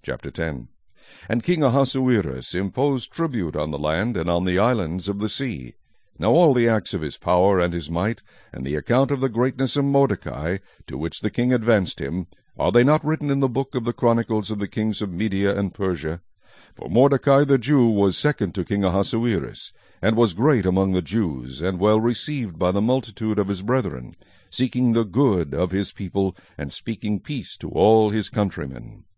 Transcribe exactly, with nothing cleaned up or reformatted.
Chapter ten. And King Ahasuerus imposed tribute on the land and on the islands of the sea. Now all the acts of his power and his might, and the account of the greatness of Mordecai, to which the king advanced him, are they not written in the book of the chronicles of the kings of Media and Persia? For Mordecai the Jew was second to King Ahasuerus, and was great among the Jews, and well received by the multitude of his brethren, seeking the good of his people, and speaking peace to all his countrymen.